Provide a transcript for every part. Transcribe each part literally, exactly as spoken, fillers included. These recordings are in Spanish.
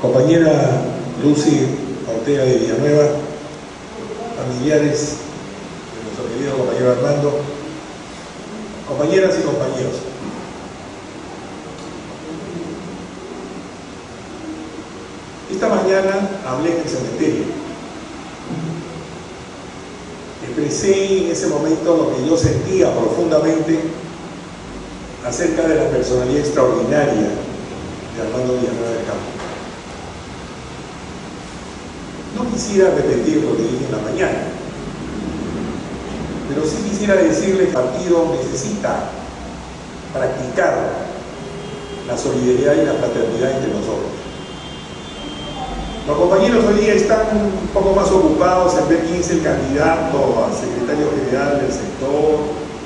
compañera Lucy Ortega de Villanueva, familiares de nuestro querido compañero Armando, compañeras y compañeros. Esta mañana hablé en el cementerio. Expresé en ese momento lo que yo sentía profundamente acerca de la personalidad extraordinaria de Armando Villanueva del Campo. No quisiera repetir lo que dije en la mañana, pero sí quisiera decirle que el partido necesita practicar la solidaridad y la fraternidad entre nosotros. Los compañeros hoy día están un poco más ocupados en ver quién es el candidato a secretario general del sector,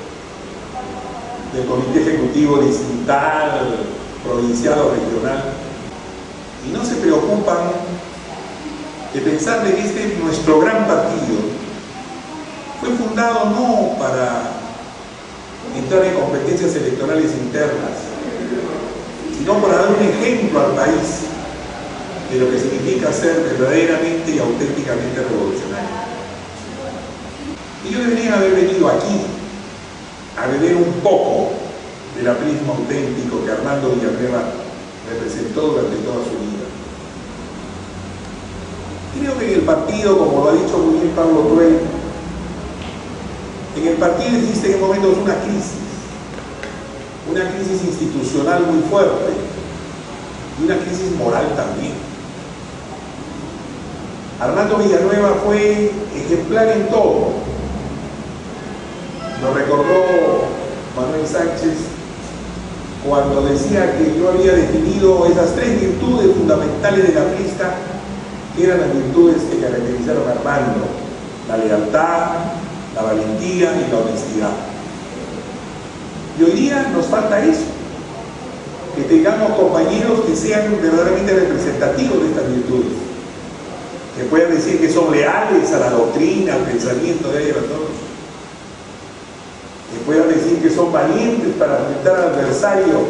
del comité ejecutivo distrital, provincial o regional, y no se preocupan de pensar de que este nuestro gran partido fue fundado no para entrar en competencias electorales internas, sino para dar un ejemplo al país de lo que significa ser verdaderamente y auténticamente revolucionario. Ellos deberían haber venido aquí a beber un poco del aprismo auténtico que Armando Villanueva representó durante toda su vida. Creo que en el partido, como lo ha dicho muy bien Pablo Tuel, en el partido existe en momentos una crisis, una crisis institucional muy fuerte y una crisis moral también. Armando Villanueva fue ejemplar en todo. Lo recordó Manuel Sánchez cuando decía que yo había definido esas tres virtudes fundamentales de la aprista, que eran las virtudes que caracterizaron a Armando: la lealtad, la valentía y la honestidad. Y hoy día nos falta eso, que tengamos compañeros que sean verdaderamente representativos de estas virtudes, que puedan decir que son leales a la doctrina, al pensamiento de ellos, todos, que puedan decir que son valientes para enfrentar al adversario,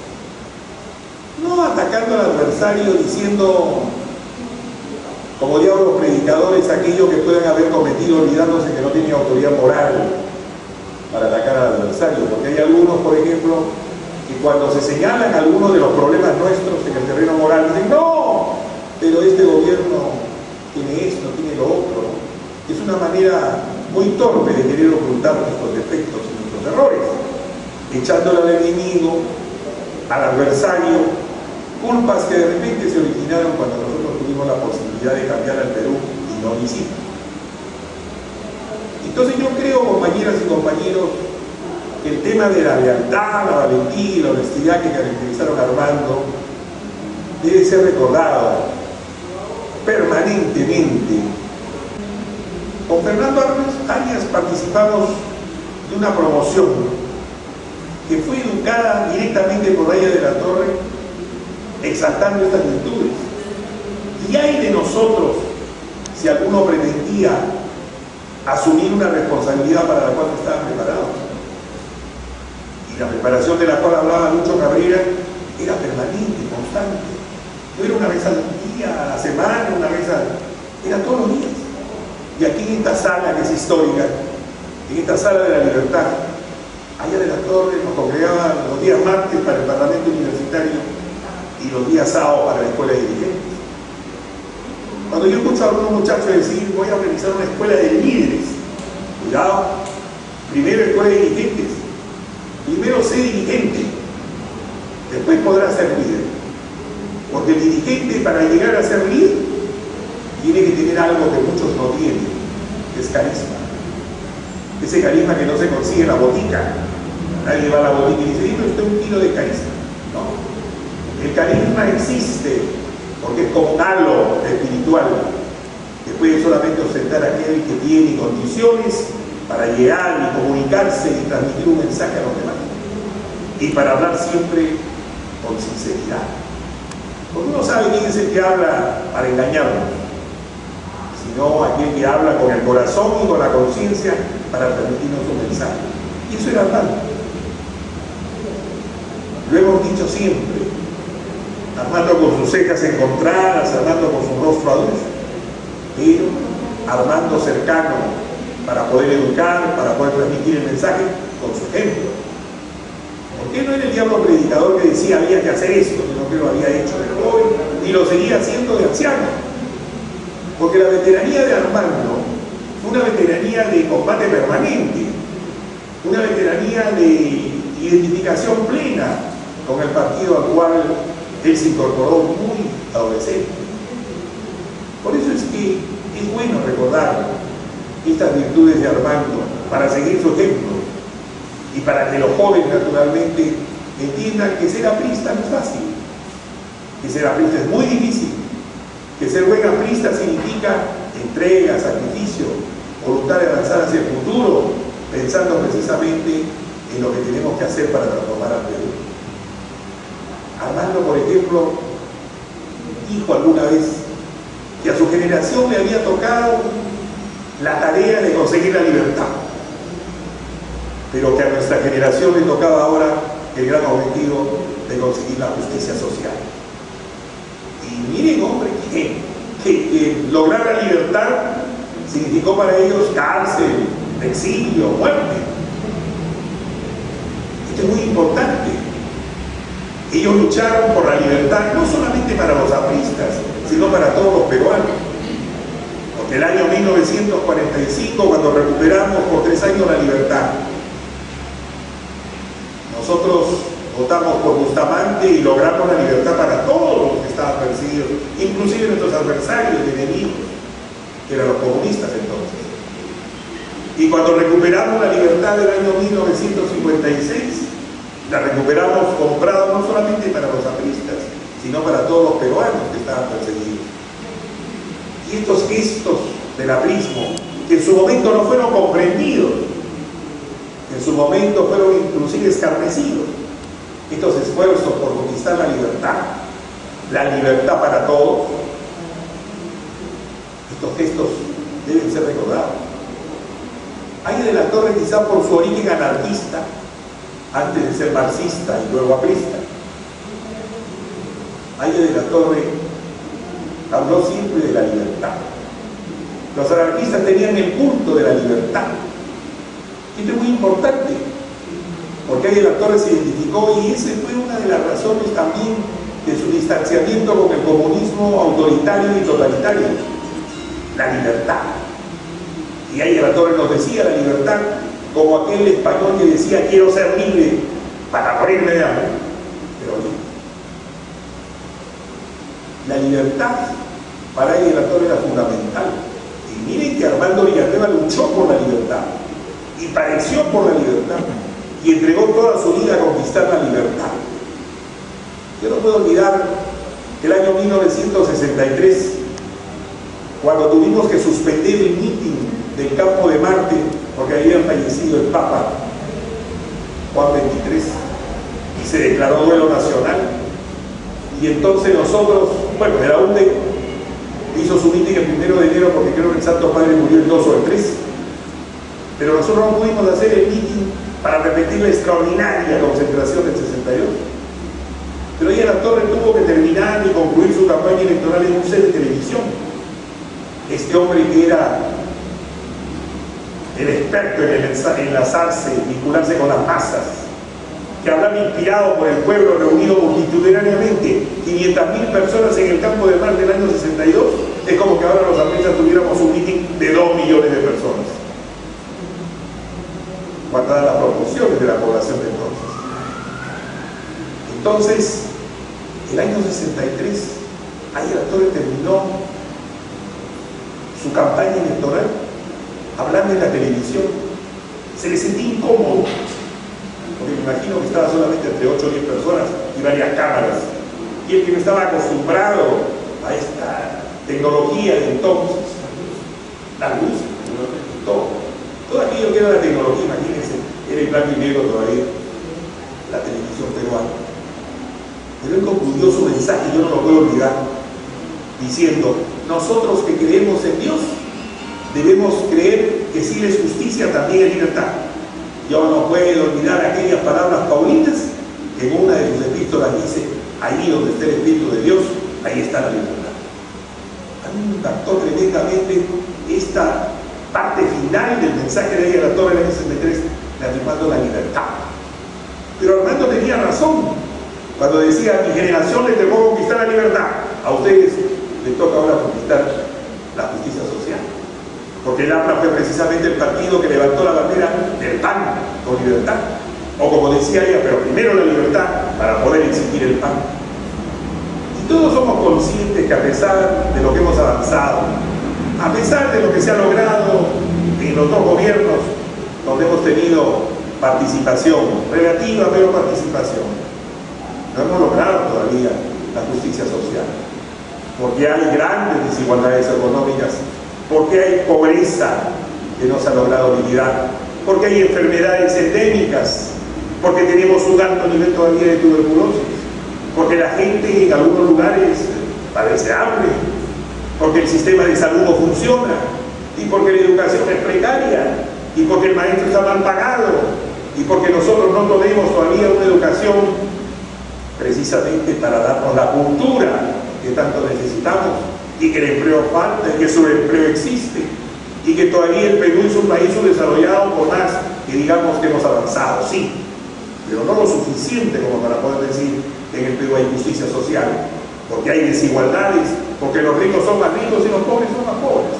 no atacando al adversario diciendo, como digan los predicadores, aquello que puedan haber cometido olvidándose que no tienen autoridad moral para atacar al adversario, porque hay algunos, por ejemplo, que cuando se señalan algunos de los problemas nuestros en el terreno moral, dicen, no, pero este gobierno tiene esto, tiene lo otro, ¿no? Es una manera muy torpe de querer ocultar nuestros defectos y nuestros errores, echándole al enemigo, al adversario, culpas que de repente se originaron cuando nosotros tuvimos la posibilidad de cambiar al Perú y no lo hicimos. Entonces yo creo, compañeras y compañeros, que el tema de la lealtad, la valentía y la honestidad que caracterizaron a Armando debe ser recordado permanentemente. Con Fernando Arias participamos de una promoción que fue educada directamente por Raya de la Torre, exaltando estas virtudes. Y hay de nosotros si alguno pretendía asumir una responsabilidad para la cual no estaba preparado. Y la preparación de la cual hablaba Lucho Cabrera era permanente, constante. No era una vez al día, a la semana, una vez al... era todos los días. Y aquí en esta sala que es histórica, en esta sala de la libertad, allá de la Torre nos congregaban los días martes para el Parlamento Universitario y los días sábados para la Escuela de Dirigentes. Cuando yo escucho a algunos muchachos decir, voy a organizar una escuela de líderes, cuidado, primero escuela de dirigentes, primero sé dirigente, después podrá ser líder. Porque el dirigente, para llegar a ser líder, tiene que tener algo que muchos no tienen, que es carisma. Ese carisma que no se consigue en la botica. Nadie va a la botica y dice, dime usted un kilo de carisma. No. El carisma existe porque es como un halo espiritual que puede solamente ostentar aquel que tiene condiciones para llegar y comunicarse y transmitir un mensaje a los demás. Y para hablar siempre con sinceridad. Porque uno sabe quién es el que habla para engañarnos, sino aquel que habla con el corazón y con la conciencia para transmitirnos un mensaje. Y eso era Armando. Lo hemos dicho siempre. Armando con sus cejas encontradas, Armando con su rostro adulto, pero Armando cercano para poder educar, para poder transmitir el mensaje con su ejemplo. Porque no era el diablo predicador que decía había que hacer esto, sino que lo había hecho de joven y lo seguía haciendo de anciano. Porque la veteranía de Armando fue una veteranía de combate permanente, una veteranía de identificación plena con el partido al cual él se incorporó muy adolescente. Por eso es que es bueno recordar estas virtudes de Armando para seguir su ejemplo y para que los jóvenes naturalmente entiendan que ser aprista no es fácil, que ser aprista es muy difícil, que ser buen aprista significa entrega, sacrificio, voluntad de avanzar hacia el futuro, pensando precisamente en lo que tenemos que hacer para transformar al Perú. Armando, por ejemplo, dijo alguna vez que a su generación le había tocado la tarea de conseguir la libertad, pero que a nuestra generación le tocaba ahora el gran objetivo de conseguir la justicia social. Y miren, hombre, que, que, que lograr la libertad significó para ellos cárcel, exilio, muerte. Esto es muy importante. Ellos lucharon por la libertad, no solamente para los apristas, sino para todos los peruanos. Porque el año mil novecientos cuarenta y cinco, cuando recuperamos por tres años la libertad, nosotros votamos por Bustamante y logramos la libertad para todos los que estaban perseguidos, inclusive nuestros adversarios y enemigos, que eran los comunistas entonces. Y cuando recuperamos la libertad del año mil novecientos cincuenta y seis, la recuperamos comprado no solamente para los apristas, sino para todos los peruanos que estaban perseguidos. Y estos gestos del aprismo, que en su momento no fueron comprendidos, en su momento fueron inclusive escarnecidos, estos esfuerzos por conquistar la libertad, la libertad para todos, estos gestos deben ser recordados. Hay de la Torre, quizá por su origen anarquista, antes de ser marxista y luego aprista. Aire de la Torre habló siempre de la libertad. Los anarquistas tenían el culto de la libertad. Esto es muy importante, porque Aire de la Torre se identificó, y esa fue una de las razones también de su distanciamiento con el comunismo autoritario y totalitario, la libertad. Y Aire de la Torre nos decía la libertad como aquel español que decía: quiero ser libre para morirme de hambre, pero libre. La libertad para Aire de la Torre era fundamental. Y miren que Armando Villanueva luchó por la libertad y padeció por la libertad y entregó toda su vida a conquistar la libertad. Yo no puedo olvidar el año mil novecientos sesenta y tres, cuando tuvimos que suspender el mitin del Campo de Marte porque había fallecido el Papa Juan veintitrés y se declaró duelo nacional. Y entonces nosotros, bueno, el A U N D E hizo su mitin el primero de enero porque creo que el Santo Padre murió el dos o el tres, pero nosotros no pudimos hacer el mitin para repetir la extraordinaria concentración del sesenta y dos. Pero Aire de la Torre tuvo que terminar y concluir su campaña electoral en un set de televisión. Este hombre que era el experto en enlazarse, vincularse con las masas, que hablaba inspirado por el pueblo reunido multitudinariamente, quinientas mil personas en el Campo de Marte del año sesenta y dos, es como que ahora los apristas tuviéramos un mitin de dos millones de personas, guardadas las proporciones de la población de entonces. Entonces, el año sesenta y tres, Aire de la Torre terminó su campaña electoral hablando en la televisión. Se le sentía incómodo, porque me imagino que estaba solamente entre ocho o diez personas y varias cámaras, y el que no estaba acostumbrado a esta tecnología de entonces, la luz, todo, todo aquello que era la tecnología, imagínense, era en blanco y negro todavía, la televisión peruana. Pero él concluyó su mensaje, yo no lo puedo olvidar, diciendo: nosotros que creemos en Dios, debemos creer que si es justicia, también es libertad. Yo no puedo olvidar aquellas palabras paulinas que en una de sus epístolas dice: Ahí donde está el Espíritu de Dios, ahí está la libertad. A mí me impactó tremendamente esta parte final del mensaje de ella, la Torre del año sesenta y tres, reafirmando la libertad. Pero Armando tenía razón cuando decía: a mi generación le tocó conquistar la libertad, a ustedes les toca ahora conquistar la justicia social. Porque el A P R A fue precisamente el partido que levantó la bandera del pan con libertad. O como decía ella, pero primero la libertad para poder exigir el pan. Y todos somos conscientes que a pesar de lo que hemos avanzado, a pesar de lo que se ha logrado en los dos gobiernos donde hemos tenido participación, relativa pero participación, no hemos logrado todavía la justicia social, porque hay grandes desigualdades económicas, porque hay pobreza que no se ha logrado liquidar, porque hay enfermedades endémicas, porque tenemos un alto nivel todavía de tuberculosis, porque la gente en algunos lugares padece hambre, porque el sistema de salud no funciona, y porque la educación es precaria, y porque el maestro está mal pagado, y porque nosotros no tenemos todavía una educación precisamente para darnos la cultura que tanto necesitamos, y que el empleo falta, y que el subempleo existe, y que todavía el Perú es un país subdesarrollado, por más que digamos que hemos avanzado, sí, pero no lo suficiente como para poder decir que en el Perú hay justicia social, porque hay desigualdades, porque los ricos son más ricos y los pobres son más pobres.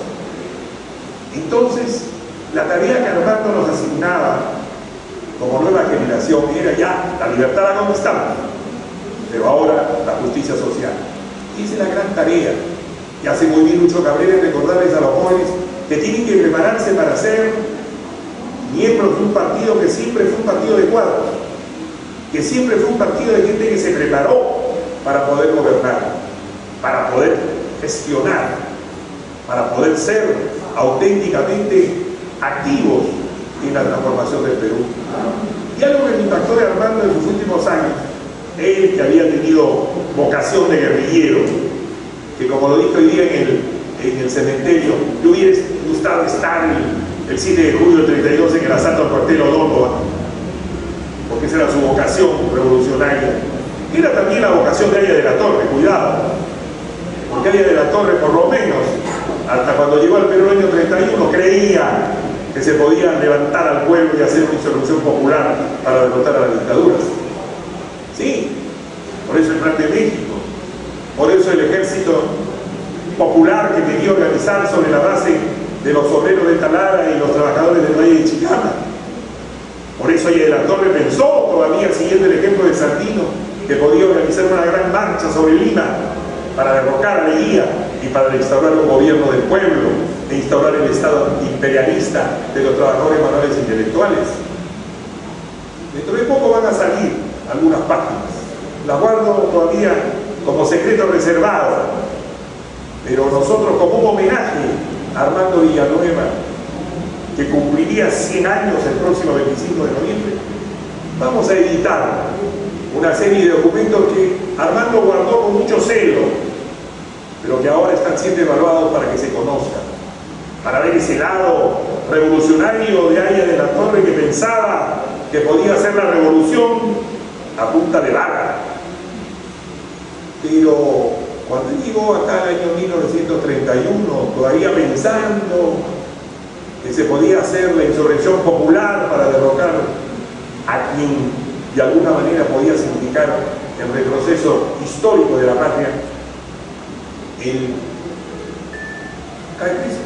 Entonces, la tarea que Armando nos asignaba como nueva generación era: ya, la libertad la conquistamos, pero ahora la justicia social. Y esa es la gran tarea. Y hace muy bien Lucho Cabrera en recordarles a los jóvenes que tienen que prepararse para ser miembros de un partido que siempre fue un partido de cuadros, que siempre fue un partido de gente que se preparó para poder gobernar, para poder gestionar, para poder ser auténticamente activos en la transformación del Perú. Y algo que me impactó de Armando en sus últimos años, él que había tenido vocación de guerrillero, que como lo dije hoy día en el, en el cementerio, le hubiera gustado estar el, el siete de julio del treinta y dos en el asalto al cuartel Odongo, porque esa era su vocación revolucionaria. Era también la vocación de Aya de la Torre, cuidado, porque Aya de la Torre, por lo menos, hasta cuando llegó al Perú en el año treinta y uno, creía que se podía levantar al pueblo y hacer una insurrección popular para derrotar a las dictaduras. Sí, por eso el Plan de México, por eso el ejército popular que quería organizar sobre la base de los obreros de Talara y los trabajadores del Valle de Chicama. Por eso Aya de la Torre pensó, todavía siguiendo el ejemplo de Sandino, que podía organizar una gran marcha sobre Lima para derrocar a Leguía y para instaurar un gobierno del pueblo e instaurar el Estado imperialista de los trabajadores manuales e intelectuales. Dentro de poco van a salir algunas páginas. Las guardo todavía como secreto reservado, pero nosotros, como un homenaje a Armando Villanueva, que cumpliría cien años el próximo veinticinco de noviembre, vamos a editar una serie de documentos que Armando guardó con mucho celo, pero que ahora están siendo evaluados para que se conozcan, para ver ese lado revolucionario de Aya de la Torre, que pensaba que podía hacer la revolución a punta de bala. Pero cuando llegó acá el año mil novecientos treinta y uno, todavía pensando que se podía hacer la insurrección popular para derrocar a quien de alguna manera podía significar el retroceso histórico de la patria, él cae preso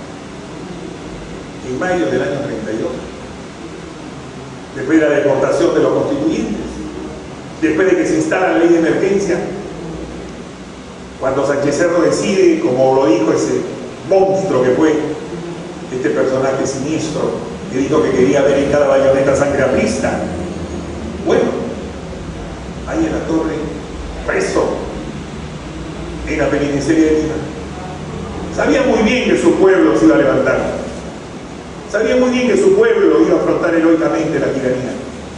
en mayo del año treinta y dos, después de la deportación de los constituyentes, después de que se instala la ley de emergencia, cuando Sánchez Cerro decide, como lo dijo ese monstruo que fue este personaje siniestro, que dijo que quería ver en cada bayoneta sangre aprista. Bueno, Aya de la Torre preso en la penitenciaria de Lima. Sabía muy bien que su pueblo se iba a levantar, sabía muy bien que su pueblo iba a afrontar heroicamente la tiranía.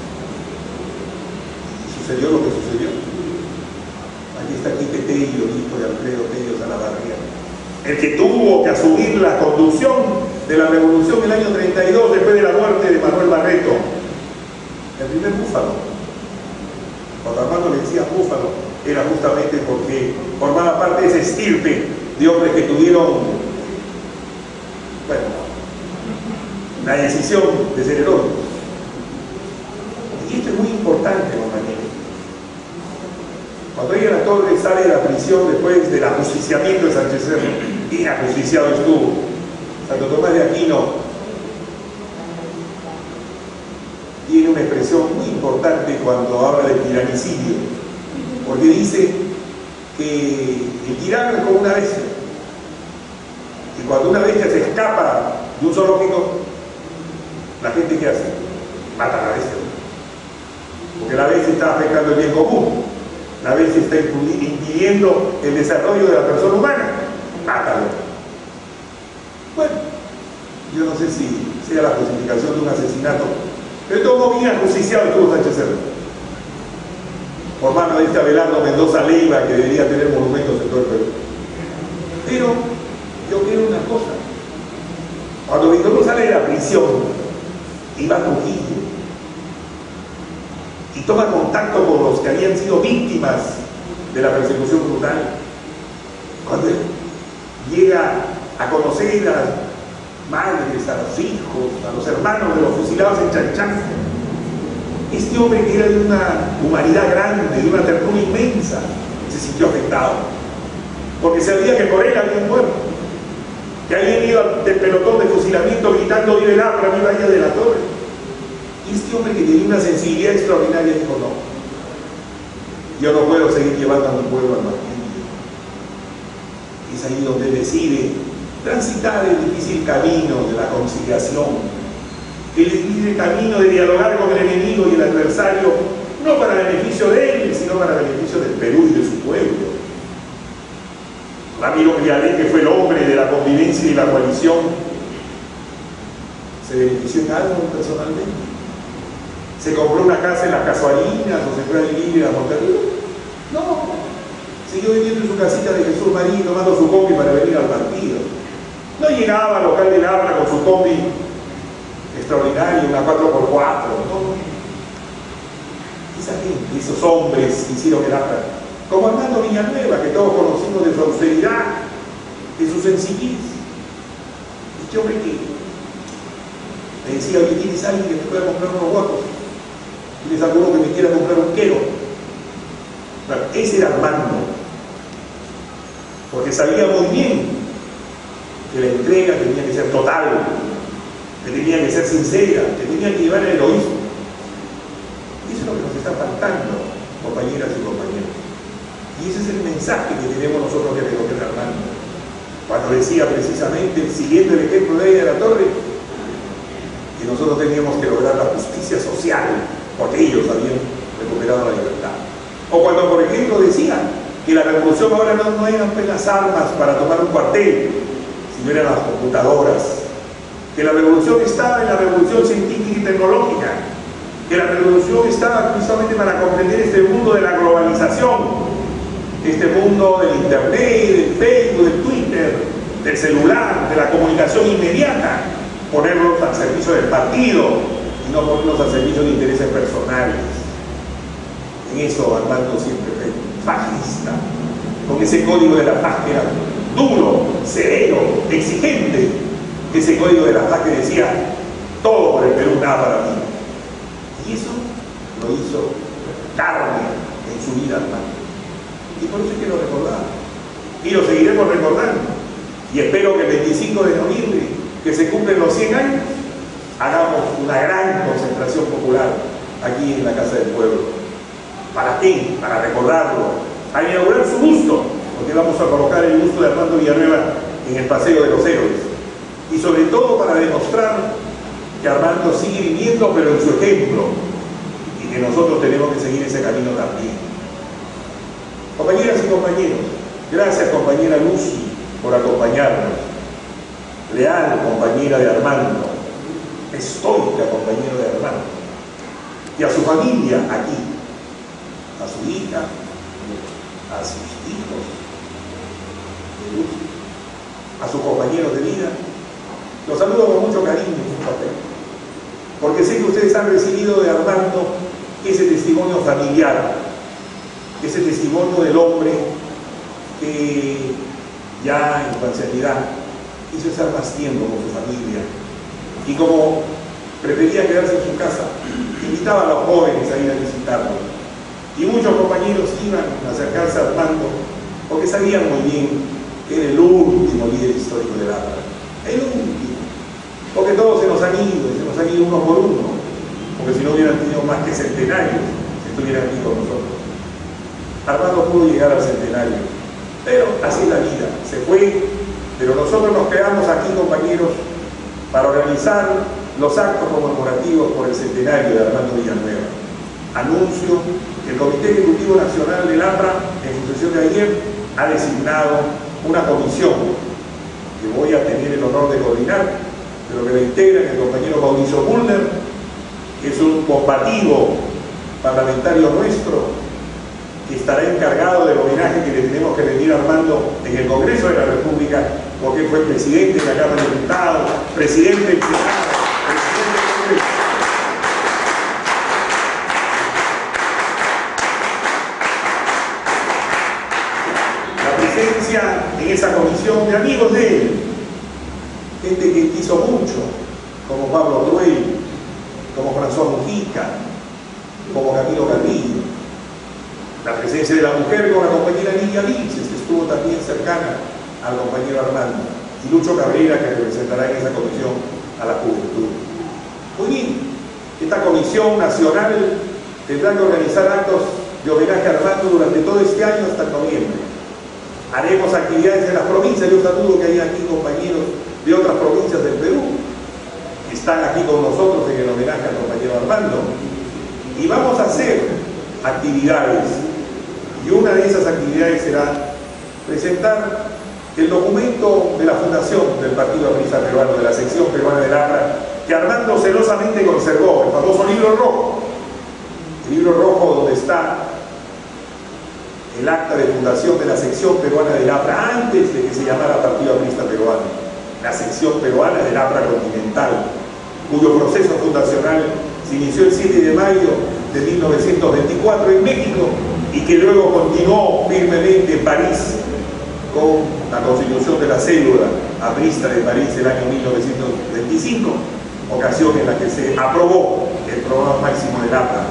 Y sucedió lo que sucedió. Aquí está Quique Tello, hijo de Alfredo Tello Salavarría, el que tuvo que asumir la conducción de la revolución en el año treinta y dos, después de la muerte de Manuel Barreto, el primer búfalo. Cuando Armando le decía búfalo, era justamente porque formaba parte de ese estirpe de hombres que tuvieron, bueno, la decisión de ser heroicos. Y esto es muy importante, compañeros. Cuando ella la Torre sale de la prisión después del ajusticiamiento de Sánchez Cerro, bien ajusticiado estuvo Santo Tomás de Aquino, tiene una expresión muy importante cuando habla del tiranicidio, porque dice que el tirano es como una bestia, y cuando una bestia se escapa de un zoológico, la gente ¿qué hace? Mata a la bestia, porque la bestia está afectando el bien común, la bestia está impidiendo el desarrollo de la persona humana, mátalo. Bueno, yo no sé si sea la justificación de un asesinato, pero todo bien ajusticiado estuvo Sánchez Cerro, por mano de este Abelardo Mendoza Leiva, que debería tener monumentos en todo el Perú. Pero yo quiero una cosa: cuando Víctor Hugo sale de la prisión y va a Trujillo y toma contacto con los que habían sido víctimas de la persecución brutal, cuando él llega a conocer a las madres, a los hijos, a los hermanos de los fusilados en Chalchán, este hombre que era de una humanidad grande, de una ternura inmensa, se sintió afectado, porque sabía que por él habían muerto, que habían ido del pelotón de fusilamiento gritando "vive el Apra, viva ella de la Torre". Y este hombre que tenía una sensibilidad extraordinaria dijo: no, yo no puedo seguir llevando a mi pueblo al martirio. Es ahí donde él decide transitar el difícil camino de la conciliación, el difícil camino de dialogar con el enemigo y el adversario, no para beneficio de él, sino para beneficio del Perú y de su pueblo. Ramiro Crialé, que fue el hombre de la convivencia y la coalición, ¿se benefició en algo personalmente? ¿Se compró una casa en las Casuarinas o se fue a vivir a Monterrey? No, siguió viviendo en su casita de Jesús María, tomando su combi para venir al partido. No llegaba al local del Apra con su combi extraordinario, una cuatro por cuatro, ¿no? Esa gente, esos hombres que hicieron el Apra, como Armando Villanueva, que todos conocimos de su austeridad, de su sencillez. Este hombre que me decía: oye, ¿tienes alguien que te pueda comprar unos guapos? ¿Tienes alguno que me quiera comprar un quero? Bueno, ese era Armando, porque sabía muy bien que la entrega tenía que ser total, que tenía que ser sincera, que tenía que llevar el heroísmo. Y eso es lo que nos está faltando, compañeras y compañeros. Y ese es el mensaje que tenemos nosotros que recoger Armando, cuando decía precisamente, siguiendo el ejemplo de ella de la Torre, que nosotros teníamos que lograr la justicia social, porque ellos habían recuperado la libertad. O cuando, por ejemplo, decía que la revolución ahora no, no eran las armas para tomar un cuartel, sino eran las computadoras, que la revolución estaba en la revolución científica y tecnológica, que la revolución estaba precisamente para comprender este mundo de la globalización, este mundo del internet, del Facebook, del Twitter, del celular, de la comunicación inmediata, ponerlos al servicio del partido y no ponerlos al servicio de intereses personales. En eso Armando siempre fue fajista, con ese código de la paz que era duro, severo, exigente, ese código de la paz que decía: todo por el Perú, nada para mí. Y eso lo hizo carne en su vida Armando. Y por eso es que lo recordamos. Y lo seguiremos recordando. Y espero que el veinticinco de noviembre, que se cumplen los cien años, hagamos una gran concentración popular aquí en la Casa del Pueblo. ¿Para qué? Para recordarlo, a inaugurar su busto, porque vamos a colocar el busto de Armando Villanueva en el Paseo de los Héroes. Y sobre todo para demostrar que Armando sigue viviendo, pero en su ejemplo, y que nosotros tenemos que seguir ese camino también. Compañeras y compañeros, gracias compañera Lucy por acompañarnos, leal compañera de Armando, estoica compañera de Armando, y a su familia aquí, a su hija, a sus hijos de Lucy, a sus compañeros de vida. Los saludo con mucho cariño y mucho afecto, porque sé que ustedes han recibido de Armando ese testimonio familiar, ese testimonio del hombre que ya en su ancianidad quiso estar más tiempo con su familia y como prefería quedarse en su casa, invitaba a los jóvenes a ir a visitarlo. Y muchos compañeros iban a acercarse a Armando porque sabían muy bien que era el último líder histórico del APRA. El último. Porque todos se nos han ido, y se nos han ido uno por uno. Porque si no hubieran tenido más que centenarios, si estuvieran aquí con nosotros. Armando pudo llegar al centenario. Pero así es la vida. Se fue, pero nosotros nos quedamos aquí, compañeros, para organizar los actos conmemorativos por el centenario de Armando Villanueva. Anuncio que el Comité Ejecutivo Nacional del APRA, en su sesión de ayer, ha designado una comisión que voy a tener el honor de coordinar, pero que la integran el compañero Mauricio Bullner, que es un combativo parlamentario nuestro, que estará encargado del homenaje que le tenemos que rendir a Armando en el Congreso de la República, porque fue presidente de la Cámara de Diputados, presidente del Senado, presidente del Congreso. La presencia en esa comisión de amigos de él, gente que quiso mucho, como Pablo Truel, como François Mujica, como Camilo Carrillo. La presencia de la mujer con la compañera Lidia Vilches, que estuvo también cercana al compañero Armando, y Lucho Cabrera, que representará en esa comisión a la juventud. Muy bien, esta comisión nacional tendrá que organizar actos de homenaje a Armando durante todo este año hasta noviembre. Haremos actividades en las provincias. Yo saludo que hay aquí compañeros de otras provincias del Perú que están aquí con nosotros en el homenaje al compañero Armando, y vamos a hacer actividades, y una de esas actividades será presentar el documento de la fundación del Partido Aprista Peruano, de la sección peruana del APRA, que Armando celosamente conservó, el famoso libro rojo, el libro rojo donde está el acta de fundación de la sección peruana del APRA antes de que se llamara Partido Aprista Peruano, la sección peruana del APRA continental, cuyo proceso fundacional se inició el siete de mayo de mil novecientos veinticuatro en México y que luego continuó firmemente en París con la constitución de la célula aprista de París el año mil novecientos veinticinco, ocasión en la que se aprobó el programa máximo del APRA.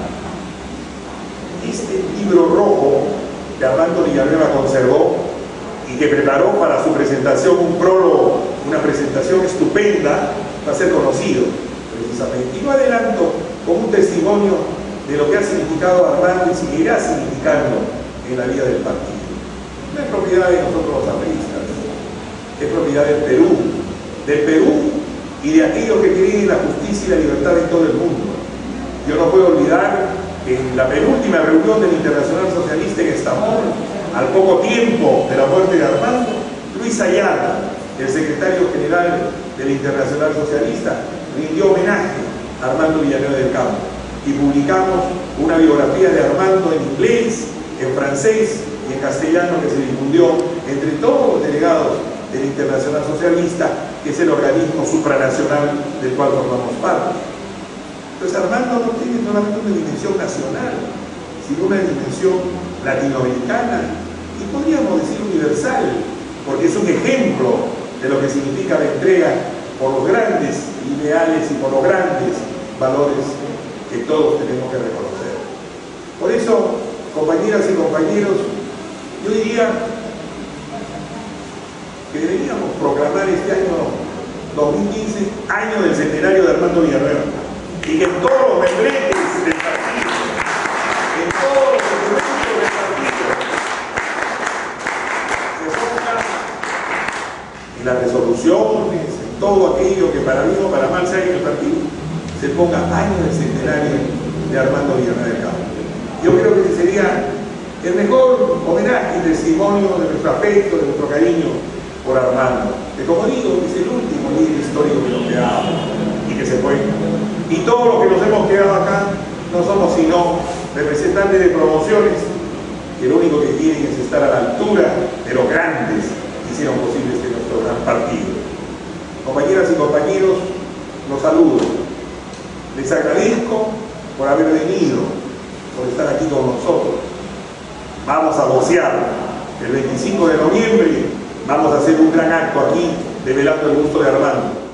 Este libro rojo que Armando Villanueva conservó y que preparó para su presentación un prólogo, una presentación estupenda, va a ser conocido precisamente. Y no adelanto como un testimonio de lo que ha significado Armando y seguirá significando en la vida del partido. No es propiedad de nosotros los apristas, es propiedad del Perú, del Perú y de aquellos que creen en la justicia y la libertad en todo el mundo. Yo no puedo olvidar que en la penúltima reunión del Internacional Socialista en Estambul, al poco tiempo de la muerte de Armando, Luis Ayala, el secretario general del Internacional Socialista, rindió homenaje a Armando Villanueva del Campo y publicamos una biografía de Armando en inglés, en francés y en castellano, que se difundió entre todos los delegados del Internacional Socialista, que es el organismo supranacional del cual formamos parte. Entonces Armando no tiene solamente una dimensión nacional, sino una dimensión latinoamericana y podríamos decir universal, porque es un ejemplo de lo que significa la entrega por los grandes ideales y por los grandes valores que todos tenemos que reconocer. Por eso, compañeras y compañeros, yo diría que deberíamos proclamar este año dos mil quince año del centenario de Armando Villanueva, y que en todos los membretes del partido, en todos los documentos del partido, se ponga en las resoluciones, en todo aquello que para bien o para mal se haga en el partido, se ponga año del centenario de Armando Villanueva del Campo. Yo creo que ese sería el mejor homenaje y testimonio de nuestro afecto, de nuestro cariño por Armando, que como digo, es el último líder histórico que nos quedaba y que se fue. Y todos los que nos hemos quedado acá no somos sino representantes de promociones que lo único que quieren es estar a la altura de los grandes que hicieron posible este nuestro gran partido. Compañeras y compañeros, los saludo. Les agradezco por haber venido, por estar aquí con nosotros. vamos a vocear el veinticinco de noviembre, vamos a hacer un gran acto aquí, develando el gusto de Armando.